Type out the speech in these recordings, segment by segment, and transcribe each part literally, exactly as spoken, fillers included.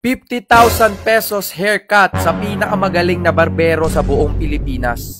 fifty thousand pesos haircut sa pinakamagaling na barbero sa buong Pilipinas.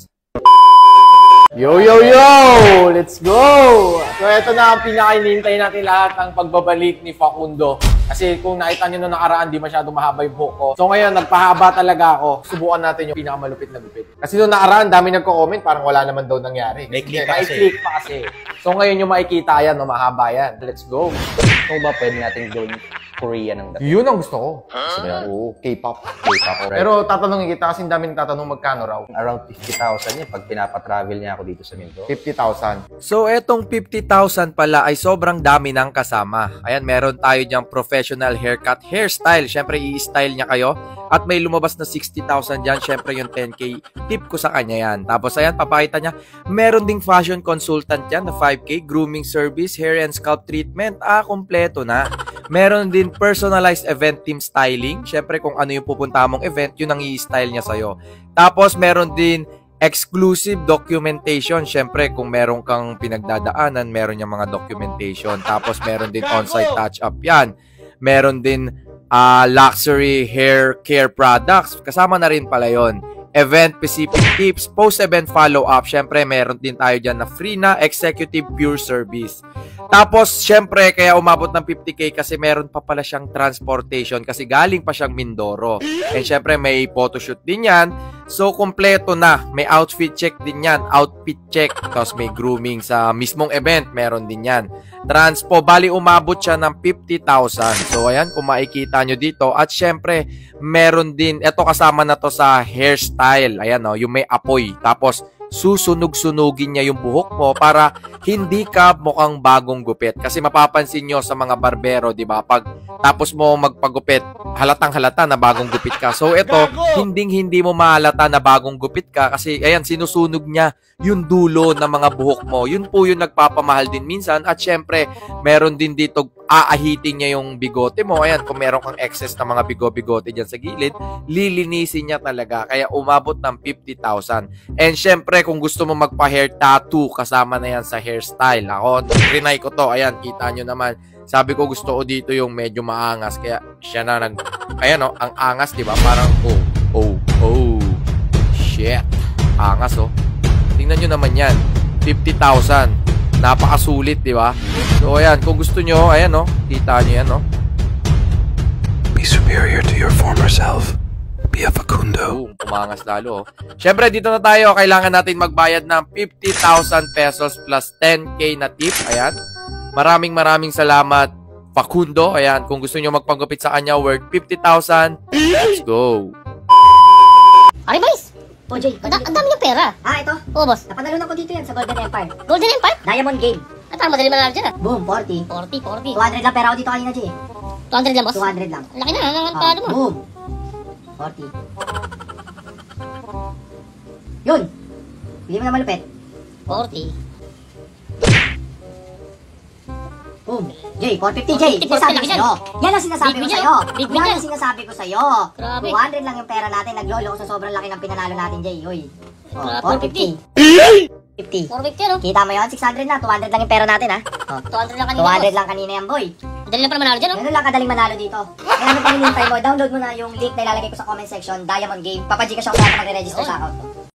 Yo, yo, yo! Let's go! So, ito na ang pinaka-inintay natin lahat ang pagbabalik ni Facundo. Kasi kung nakita nyo nung nakaraan, di masyado mahaba yung buhok ko. So ngayon, nagpahaba talaga ako. Subukan natin yung pinakamalupit na gupit. Kasi nung nakaraan, dami nagko-comment, parang wala naman daw nangyari. May click pa kasi. Click pa kasi. So ngayon yung makikita yan, no, mahaba yan. Let's go! Kung ba pwede natin gawin Korea ng dapat? Yun ang gusto ko. Gusto mo yan? Oo, K-pop. K-pop, right? Pero tatanungin kita kasi dami nagtatanong magkano raw. Around fifty thousand yun pag pinapatravel niya ako dito sa Mindoro. fifty thousand. So, etong fifty thousand pala ay sobrang dami ng kasama. Ayan, meron tayo diyang professional haircut, hairstyle. Siyempre, i-style niya kayo. At may lumabas na sixty thousand dyan. Siyempre, yung ten K. Tip ko sa kanya yan. Tapos, ayan, papakita niya. Meron ding fashion consultant yan na five K. Grooming service, hair and scalp treatment. Ah, kompleto na. Meron din personalized event team styling. Siyempre, kung ano yung pupunta mong event, yun ang i-style niya sa'yo. Tapos, meron din exclusive documentation. Siyempre, kung meron kang pinagdadaanan, meron niyang mga documentation. Tapos, meron din on-site touch-up yan. Meron din uh, luxury hair care products. Kasama na rin pala yun. Event-specific tips, post-event follow-up. Siyempre, meron din tayo dyan na free na executive pure service. Tapos, syempre, kaya umabot ng fifty K kasi meron pa pala siyang transportation kasi galing pa siyang Mindoro. And syempre, may photoshoot din yan. So, kompleto na. May outfit check din yan. Outfit check. Tapos may grooming sa mismong event. Meron din yan. Transpo. Bali, umabot siya ng fifty thousand. So, ayan, kung makikita nyo dito. At syempre, meron din. Ito kasama na to sa hairstyle. Ayan, o, yung may apoy. Tapos, susunog-sunugin niya yung buhok mo para hindi ka mukhang bagong gupit. Kasi mapapansin nyo sa mga barbero, di ba? Pag tapos mo magpagupit, halatang-halata na bagong gupit ka. So, ito, hinding-hindi mo mahalata na bagong gupit ka kasi, ayan, sinusunog niya yung dulo ng mga buhok mo. Yun po yung nagpapamahal din minsan. At syempre, meron din dito, aahitin niya yung bigote mo. Ayan, kung meron kang excess na mga bigo-bigote dyan sa gilid, lilinisin niya talaga. Kaya umabot ng fifty thousand. And syempre, kung gusto mo magpa-hair tattoo, kasama na yan sa hairstyle. Ako, trinay ko to. Ayan, kita nyo naman. Sabi ko, gusto ko dito yung medyo maangas. Kaya siya na nag... Ayan o, ang angas, di ba? Parang, oh, oh, oh, shit. Angas, oh. Tingnan nyo naman yan. fifty thousand. Napakasulit, di ba? So, ayan, kung gusto nyo, ayan, oh. Kita nyo yan, oh. Be superior to your former self. Be a Facundo. Boom, umangas lalo, oh. Siyempre, dito na tayo. Kailangan natin magbayad ng fifty thousand pesos plus ten K na tip. Ayan. Maraming maraming salamat, Facundo. Ayan, kung gusto nyo magpagupit sa kanya, worth fifty thousand. Let's go. Ay, boys! O, Jay, ang, ang dami niyong pera. Ah, ito. Oo, boss. Napanalunan ko dito yan sa Golden Empire. Golden Empire? Diamond Game. At parang madali manalo dyan, ah. Boom, forty. forty, forty. two hundred lang pera ako dito kanina, Jay. two hundred lang, boss? two hundred lang. Laki na, ang Oh, palo mo. boom. forty. Yun. Bili mo na malupit. forty. Boom. Jay, four fifty, Jay. forty, Sinasabi ko forty, sa'yo. Yan ang sinasabi Big ko win sa'yo. yan. Big win Yan yan. ang sinasabi ko sa'yo. Grabe. two hundred lang yung pera natin. Naglolo ko sa sobrang laki ng pinanalo natin, Jay. Uy. Oh, Grabe, four fifty. fifty. four fifty, ano? Kita mo yun? six hundred na. two hundred lang yung pera natin, ha? Oh. two hundred lang kanina, two hundred boss. lang kanina yan, boy. Madali lang pala manalo dyan, oh. Ganun lang kadaling manalo dito. Kaya ano pang hinihintay mo? Download mo na yung link na ilalagay ko sa comment section. Diamond Game. Papa-Gcash ako sa magre-register sa account mo.